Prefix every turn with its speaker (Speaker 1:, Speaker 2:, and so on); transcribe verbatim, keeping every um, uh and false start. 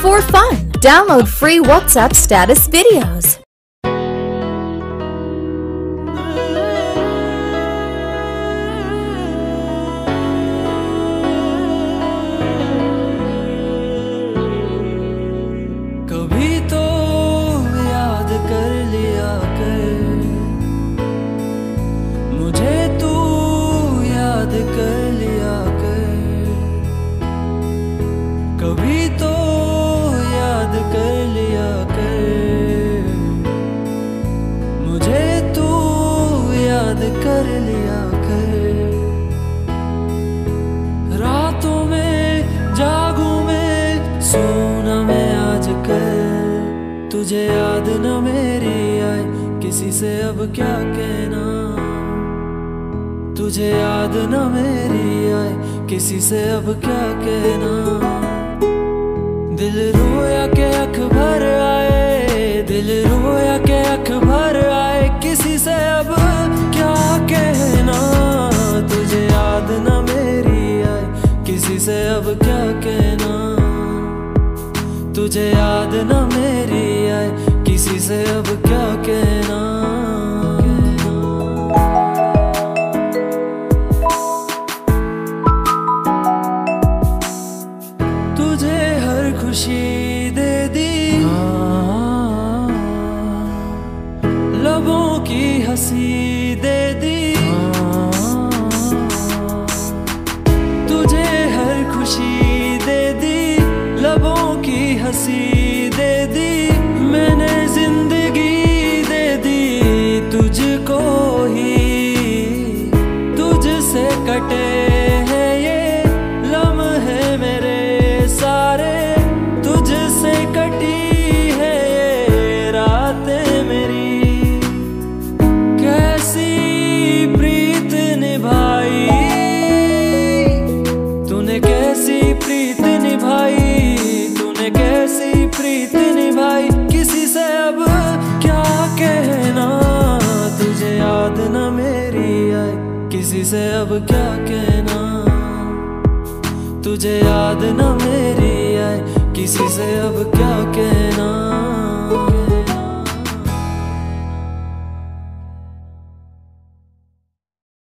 Speaker 1: for fun. Download free WhatsApp status videos.
Speaker 2: कभी तो याद कर लिया कर, मुझे तू याद कर लिया कर। कभी तो याद कर लिया कर, मुझे तू याद कर लिया कर। रातों में जागूं मैं, सोना मैं आजकल, तुझे याद न मेरी आए, किसी से अब क्या कहना। तुझे याद न मेरी आए, किसी से अब क्या कहना। दिल रोया के अखबार आए, दिल रोया के अखबार आए, किसी से अब क्या कहना। तुझे याद न मेरी आए, किसी से अब क्या कहना। तुझे याद न मेरी आए, किसी से अब क्या कहना। तुझे हर खुशी दे दी, लबों की हंसी दे दी। तुझे हर खुशी दे दी, लबों की हंसी दे दी। मैंने जिंदगी दे दी तुझको ही, तुझसे कटे हैं ये लम्हे मेरे सारे, तुझसे कटी है ये रातें मेरी। कैसी प्रीत निभाई तूने, कैसी प्रीत निभाई तूने, कैसी प्रीत निभाई, किसी से अब क्या कहना। तुझे याद न मेरी आए, किसी से अब क्या कहना। तुझे याद न मेरी आए, किसी से अब क्या कहना।